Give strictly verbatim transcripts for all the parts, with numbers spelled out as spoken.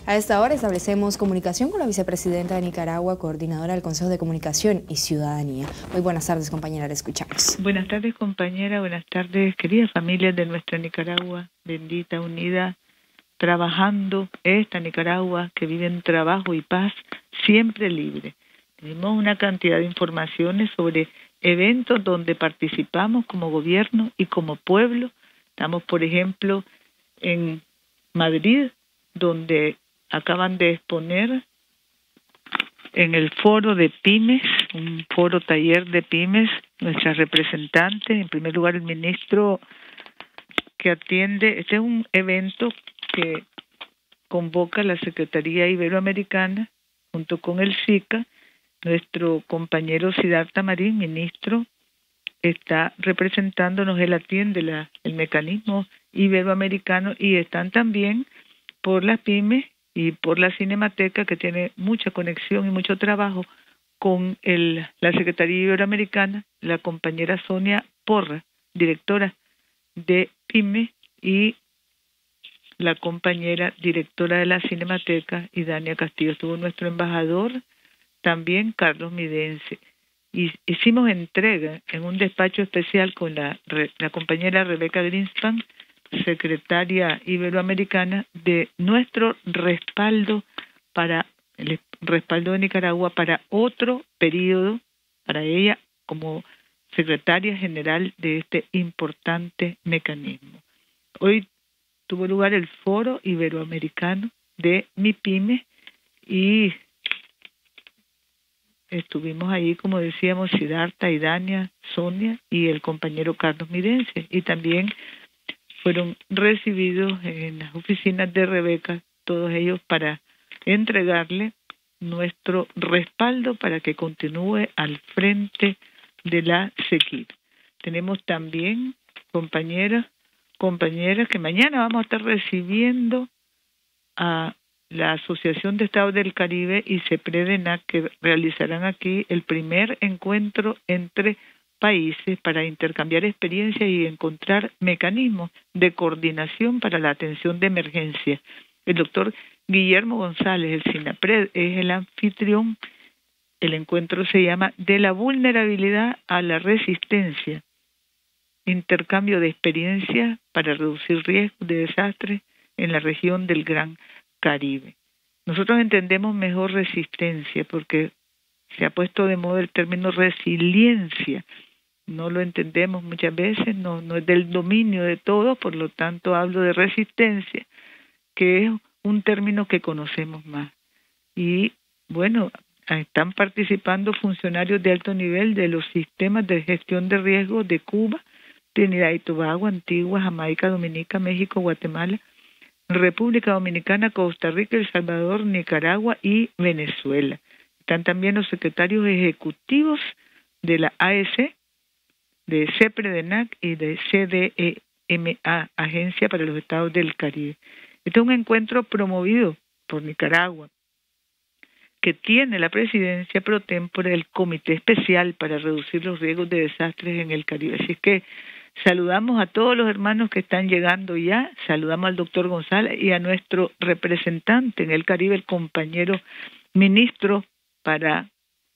A esta hora establecemos comunicación con la vicepresidenta de Nicaragua, coordinadora del Consejo de Comunicación y Ciudadanía. Muy buenas tardes, compañera, le escuchamos. Buenas tardes, compañera, buenas tardes, queridas familias de nuestra Nicaragua, bendita, unida, trabajando, esta Nicaragua que vive en trabajo y paz, siempre libre. Tenemos una cantidad de informaciones sobre eventos donde participamos como gobierno y como pueblo. Estamos, por ejemplo, en Madrid, donde acaban de exponer en el foro de pymes, un foro taller de pymes, nuestras representantes, en primer lugar el ministro que atiende, este es un evento que convoca la Secretaría Iberoamericana junto con el SICA. Nuestro compañero Siddhartha Marín, ministro, está representándonos, él atiende la, el mecanismo iberoamericano, y están también por las pymes y por la Cinemateca, que tiene mucha conexión y mucho trabajo con el, la Secretaría Iberoamericana, la compañera Sonia Porra, directora de PYME, y la compañera directora de la Cinemateca, y Dania Castillo. Estuvo nuestro embajador también, Carlos Midense. Y hicimos entrega en un despacho especial con la, la compañera Rebeca Greenspan, secretaria iberoamericana, de nuestro respaldo para el respaldo de Nicaragua para otro periodo, para ella como secretaria general de este importante mecanismo. Hoy tuvo lugar el Foro Iberoamericano de MIPYME y estuvimos ahí, como decíamos, Siddhartha, Idania, Sonia y el compañero Carlos Midense, y también fueron recibidos en las oficinas de Rebeca, todos ellos, para entregarle nuestro respaldo para que continúe al frente de la SEQUIP. Tenemos también compañeras, compañeras que mañana vamos a estar recibiendo a la Asociación de Estados del Caribe y CEPREDENAC, que realizarán aquí el primer encuentro entre países para intercambiar experiencias y encontrar mecanismos de coordinación para la atención de emergencia. El doctor Guillermo González, el SINAPRED, es el anfitrión. El encuentro se llama De la vulnerabilidad a la resistencia, intercambio de experiencias para reducir riesgos de desastres en la región del Gran Caribe. Nosotros entendemos mejor resistencia porque se ha puesto de moda el término resiliencia. No lo entendemos muchas veces, no, no es del dominio de todos, por lo tanto hablo de resistencia, que es un término que conocemos más. Y bueno, están participando funcionarios de alto nivel de los sistemas de gestión de riesgos de Cuba, Trinidad y Tobago, Antigua, Jamaica, Dominica, México, Guatemala, República Dominicana, Costa Rica, El Salvador, Nicaragua y Venezuela. Están también los secretarios ejecutivos de la A E C, de CEPREDENAC y de C D E M A, Agencia para los Estados del Caribe. Este es un encuentro promovido por Nicaragua, que tiene la presidencia pro tempore del Comité Especial para reducir los riesgos de desastres en el Caribe. Así que saludamos a todos los hermanos que están llegando ya, saludamos al doctor González y a nuestro representante en el Caribe, el compañero ministro para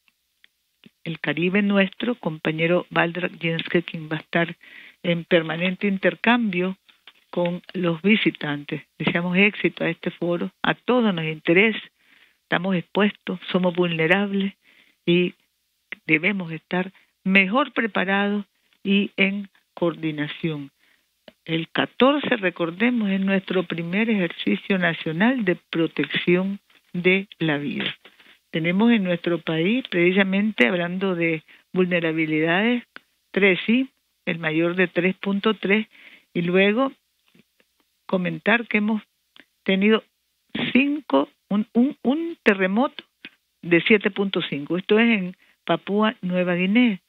el Caribe nuestro, compañero Valdrak Jenske, quien va a estar en permanente intercambio con los visitantes. Deseamos éxito a este foro, a todos nos interesa, estamos expuestos, somos vulnerables y debemos estar mejor preparados y en coordinación. El catorce, recordemos, es nuestro primer ejercicio nacional de protección de la vida. Tenemos en nuestro país, precisamente hablando de vulnerabilidades, tres sí, el mayor de tres punto tres, y luego comentar que hemos tenido cinco, un, un, un terremoto de siete punto cinco, esto es en Papúa Nueva Guinea,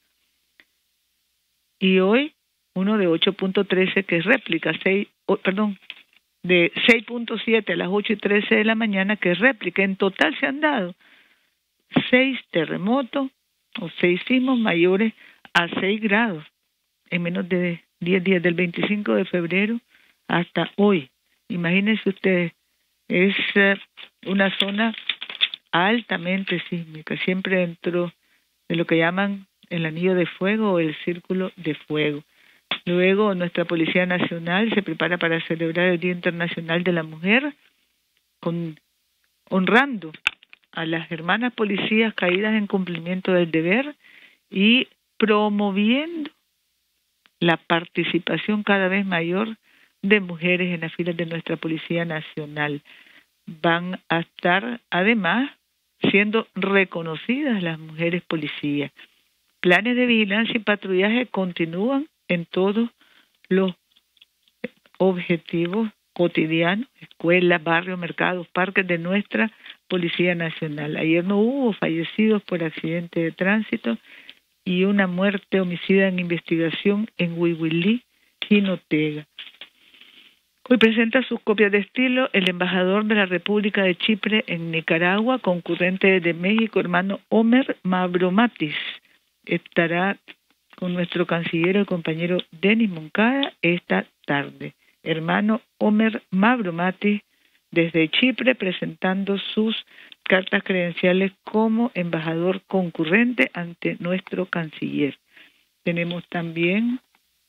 y hoy uno de ocho punto trece que es réplica, seis, oh, perdón, de seis punto siete a las ocho y trece de la mañana que es réplica. En total se han dado seis terremotos o seis sismos mayores a seis grados en menos de diez días, del veinticinco de febrero hasta hoy. Imagínense ustedes, es una zona altamente sísmica, siempre dentro de lo que llaman el anillo de fuego o el círculo de fuego. Luego nuestra Policía Nacional se prepara para celebrar el Día Internacional de la Mujer, con, honrando a las hermanas policías caídas en cumplimiento del deber y promoviendo la participación cada vez mayor de mujeres en las filas de nuestra Policía Nacional. Van a estar además siendo reconocidas las mujeres policías. Planes de vigilancia y patrullaje continúan en todos los objetivos cotidianos, escuelas, barrios, mercados, parques de nuestra Policía Nacional. Ayer no hubo fallecidos por accidente de tránsito y una muerte homicida en investigación en Huihuilí, Jinotega. Hoy presenta sus copias de estilo el embajador de la República de Chipre en Nicaragua, concurrente desde México, hermano Omer Mavromatis. Estará con nuestro canciller, el compañero Denis Moncada, esta tarde. Hermano Omer Mavromatis, desde Chipre, presentando sus cartas credenciales como embajador concurrente ante nuestro canciller. Tenemos también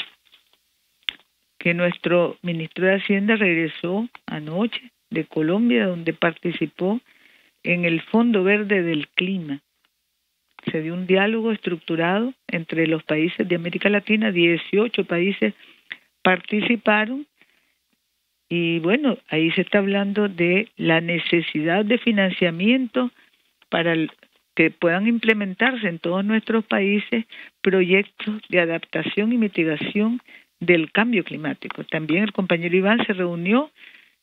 que nuestro ministro de Hacienda regresó anoche de Colombia, donde participó en el Fondo Verde del Clima. Se dio un diálogo estructurado entre los países de América Latina, dieciocho países participaron, y bueno, ahí se está hablando de la necesidad de financiamiento para el, que puedan implementarse en todos nuestros países proyectos de adaptación y mitigación del cambio climático. También el compañero Iván se reunió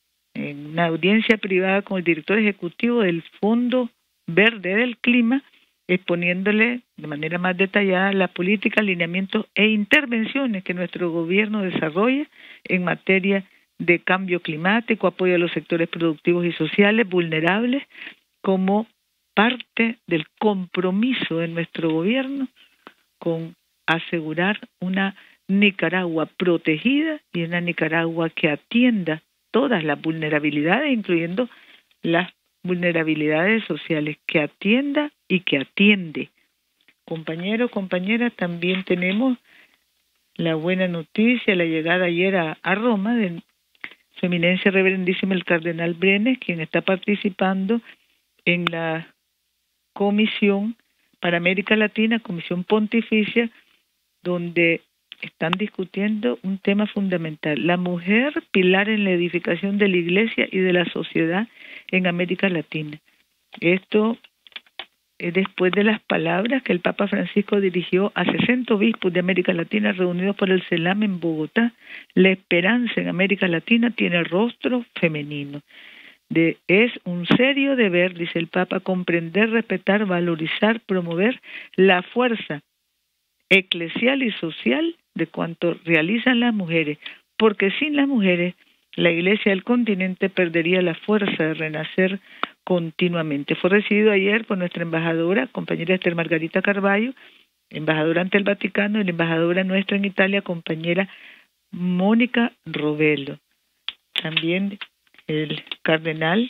en una audiencia privada con el director ejecutivo del Fondo Verde del Clima, exponiéndole de manera más detallada la política, alineamientos e intervenciones que nuestro gobierno desarrolla en materia de cambio climático, apoyo a los sectores productivos y sociales vulnerables, como parte del compromiso de nuestro gobierno con asegurar una Nicaragua protegida y una Nicaragua que atienda todas las vulnerabilidades, incluyendo las vulnerabilidades sociales, que atienda y que atiende. Compañeros, compañeras, también tenemos la buena noticia, la llegada ayer a, a Roma de Su Eminencia Reverendísima el Cardenal Brenes, quien está participando en la Comisión para América Latina, Comisión Pontificia, donde están discutiendo un tema fundamental: la mujer pilar en la edificación de la Iglesia y de la sociedad en América Latina. Esto es después de las palabras que el Papa Francisco dirigió a sesenta obispos de América Latina reunidos por el CELAM en Bogotá. La esperanza en América Latina tiene rostro femenino. De, es un serio deber, dice el Papa, comprender, respetar, valorizar, promover la fuerza eclesial y social de cuanto realizan las mujeres, porque sin las mujeres la Iglesia del continente perdería la fuerza de renacer continuamente. Fue recibido ayer por nuestra embajadora, compañera Esther Margarita Carballo, embajadora ante el Vaticano, y la embajadora nuestra en Italia, compañera Mónica Robelo. También el cardenal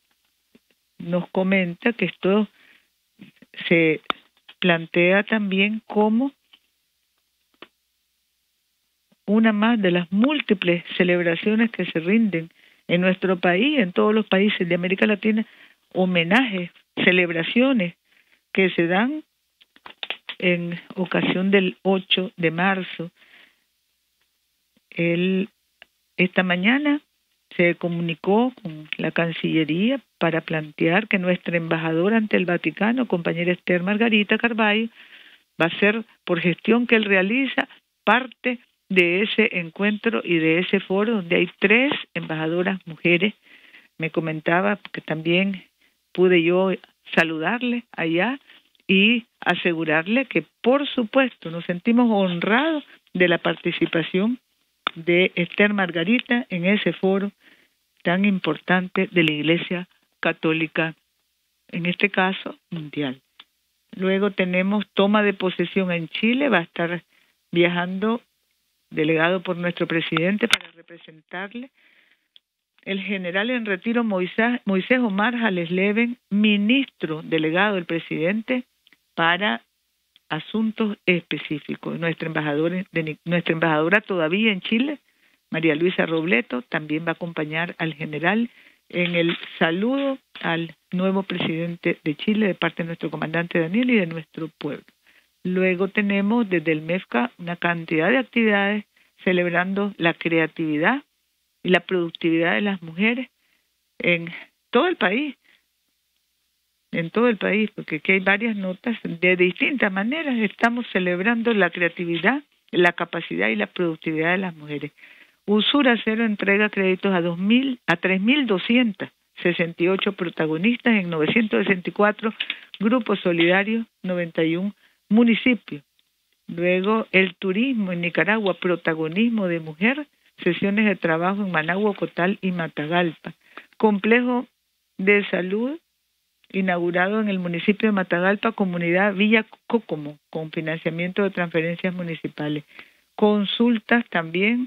nos comenta que esto se plantea también como una más de las múltiples celebraciones que se rinden en nuestro país, en todos los países de América Latina, homenajes, celebraciones que se dan en ocasión del ocho de marzo. El, esta mañana se comunicó con la Cancillería para plantear que nuestra embajadora ante el Vaticano, compañera Esther Margarita Carballo, va a ser, por gestión que él realiza, parte de ese encuentro y de ese foro donde hay tres embajadoras mujeres. Me comentaba que también pude yo saludarle allá y asegurarle que, por supuesto, nos sentimos honrados de la participación de Esther Margarita en ese foro tan importante de la Iglesia Católica, en este caso mundial. Luego tenemos toma de posesión en Chile, va a estar viajando delegado por nuestro presidente para representarle el general en retiro Moisés, Moisés Omar Jales Leven, ministro delegado del presidente para asuntos específicos. Nuestra embajadora, de, nuestra embajadora todavía en Chile, María Luisa Robleto, también va a acompañar al general en el saludo al nuevo presidente de Chile de parte de nuestro comandante Daniel y de nuestro pueblo. Luego tenemos desde el MEFCA una cantidad de actividades celebrando la creatividad y la productividad de las mujeres en todo el país, en todo el país, porque aquí hay varias notas de distintas maneras. Estamos celebrando la creatividad, la capacidad y la productividad de las mujeres. Usura Cero entrega créditos a dos mil a tres mil doscientos sesenta y ocho protagonistas en novecientos sesenta y cuatro grupos solidarios, noventa y uno municipios. Luego, el turismo en Nicaragua, protagonismo de mujer, sesiones de trabajo en Managua, Cotal y Matagalpa. Complejo de salud inaugurado en el municipio de Matagalpa, comunidad Villa Cócomo, con financiamiento de transferencias municipales. Consultas también,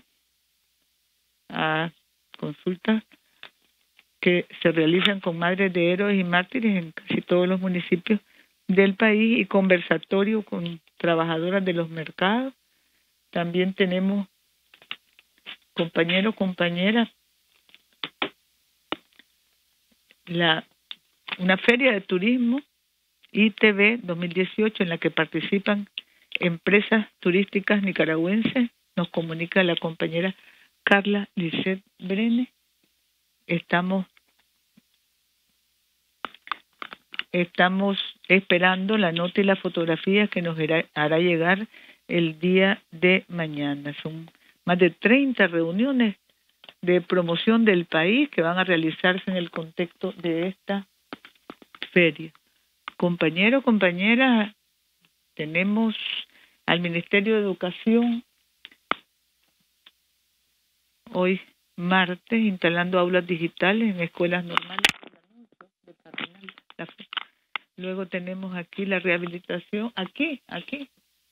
a consultas que se realizan con madres de héroes y mártires en casi todos los municipios del país, y conversatorio con trabajadoras de los mercados. También tenemos, compañeros, compañeras, la una feria de turismo I T V dos mil dieciocho en la que participan empresas turísticas nicaragüenses. Nos comunica la compañera Carla Lisset Brene. Estamos estamos esperando la nota y la fotografía que nos hará llegar el día de mañana. Son más de treinta reuniones de promoción del país que van a realizarse en el contexto de esta feria. Compañeros, compañeras, tenemos al Ministerio de Educación hoy martes instalando aulas digitales en escuelas normales. Luego tenemos aquí la rehabilitación, aquí, aquí,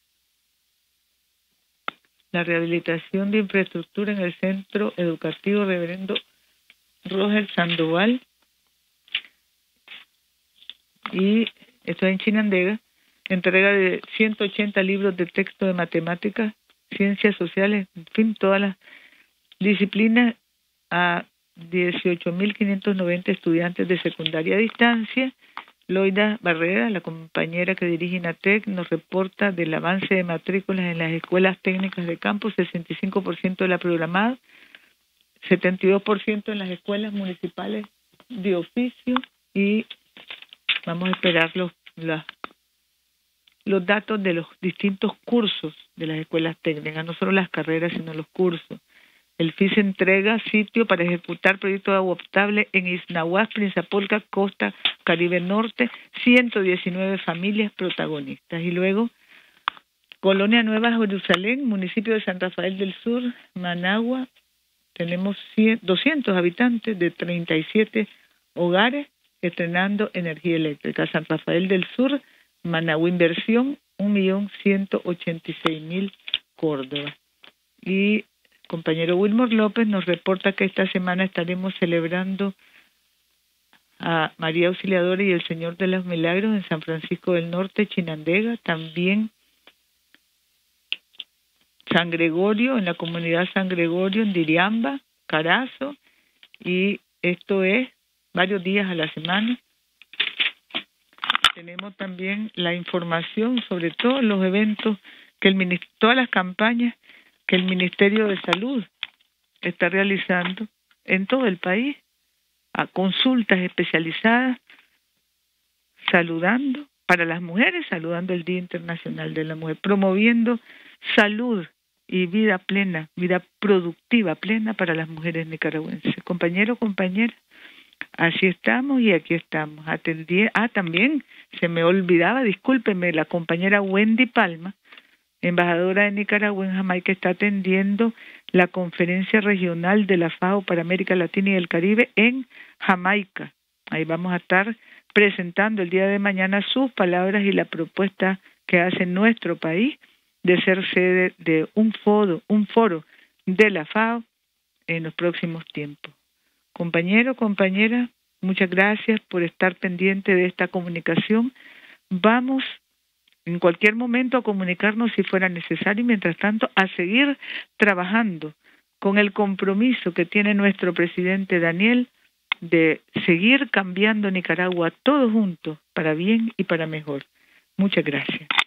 la rehabilitación de infraestructura en el Centro Educativo Reverendo Roger Sandoval, y esto es en Chinandega, entrega de ciento ochenta libros de texto de matemáticas, ciencias sociales, en fin, todas las disciplinas a dieciocho mil quinientos noventa estudiantes de secundaria a distancia. Loida Barrera, la compañera que dirige INATEC, nos reporta del avance de matrículas en las escuelas técnicas de campo, sesenta y cinco por ciento de la programada, setenta y dos por ciento en las escuelas municipales de oficio, y vamos a esperar los, los, los datos de los distintos cursos de las escuelas técnicas, no solo las carreras, sino los cursos. El F I S entrega sitio para ejecutar proyectos de agua potable en Isnahuas, Prinzapolca, Costa Caribe Norte, ciento diecinueve familias protagonistas. Y luego, Colonia Nueva Jerusalén, municipio de San Rafael del Sur, Managua, tenemos doscientos habitantes de treinta y siete hogares estrenando energía eléctrica. San Rafael del Sur, Managua Inversión, un millón ciento ochenta y seis mil Córdoba. Y compañero Wilmor López nos reporta que esta semana estaremos celebrando a María Auxiliadora y el Señor de los Milagros en San Francisco del Norte, Chinandega, también San Gregorio, en la comunidad San Gregorio, en Diriamba, Carazo, y esto es varios días a la semana. Tenemos también la información sobre todos los eventos, que el todas las campañas que el Ministerio de Salud está realizando en todo el país, a consultas especializadas, saludando para las mujeres, saludando el Día Internacional de la Mujer, promoviendo salud y vida plena, vida productiva plena para las mujeres nicaragüenses. Compañeros, compañeras, así estamos y aquí estamos. Atendí, ah, también se me olvidaba, discúlpeme, la compañera Wendy Palma, embajadora de Nicaragua en Jamaica, está atendiendo la conferencia regional de la FAO para América Latina y el Caribe en Jamaica. Ahí vamos a estar presentando el día de mañana sus palabras y la propuesta que hace nuestro país de ser sede de un foro, un foro de la FAO en los próximos tiempos. Compañero, compañera, muchas gracias por estar pendiente de esta comunicación. Vamos en cualquier momento a comunicarnos si fuera necesario y mientras tanto a seguir trabajando con el compromiso que tiene nuestro presidente Daniel de seguir cambiando Nicaragua todos juntos para bien y para mejor. Muchas gracias.